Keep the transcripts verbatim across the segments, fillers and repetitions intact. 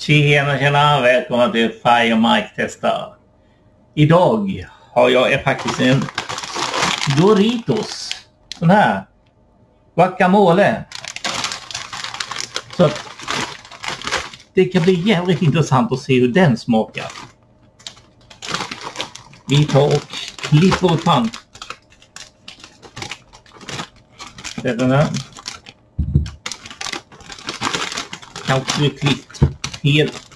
Tjena, tjena, välkomna till Fire Mike testar. Idag har jag faktiskt en Doritos. Sån här guacamole. Så att det kan bli jävligt intressant att se hur den smakar. Vi tar och klipper upp han. Den här. Kanske blir klippt helt.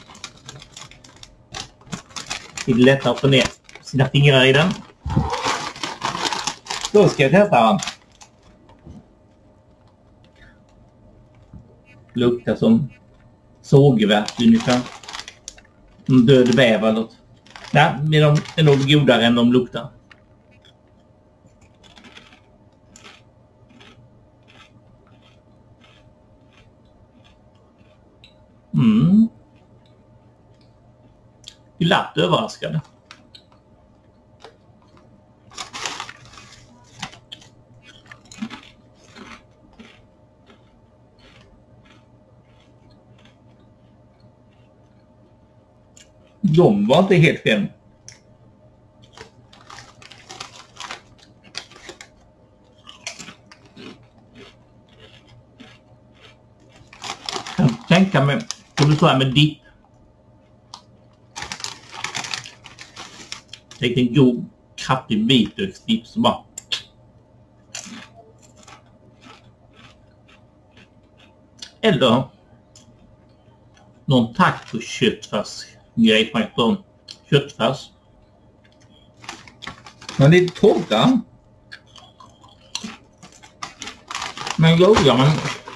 Det är lättare att få ner sina fingrar i den. Då ska jag testa den. Luktar som sågverk ungefär. En död bäver eller något. Nej, men de är nog godare än de luktar. Mm. Glatt överraskad. De var inte helt fel. Jag kan tänka mig om du så här med dipp. Det är en god kraftig vitlöksdipp som bara. Eller någon tack på köttfärs grej från köttfärs. Men det är torka. Men goda, men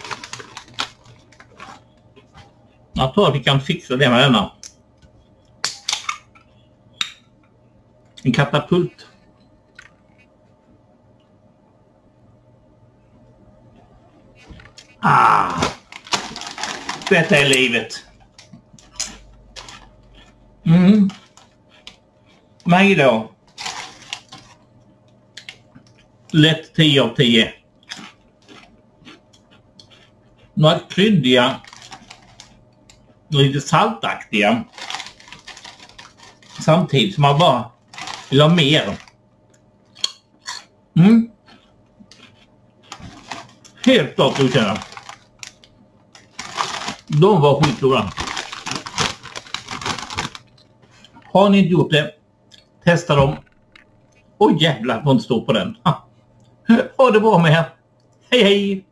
jag tror att vi kan fixa det med denna. En katapult. Ah. Detta är livet. Mm. Mig då. Lätt tio av tio. Några kryddiga. Lite saltaktiga. Samtidigt som man bara vill ha mer. Mm. Helt klart godkända. De var skitstora. Har ni inte gjort det, testa dem. Och jävlar vad inte står på den. Ha det bra med här. Hej hej!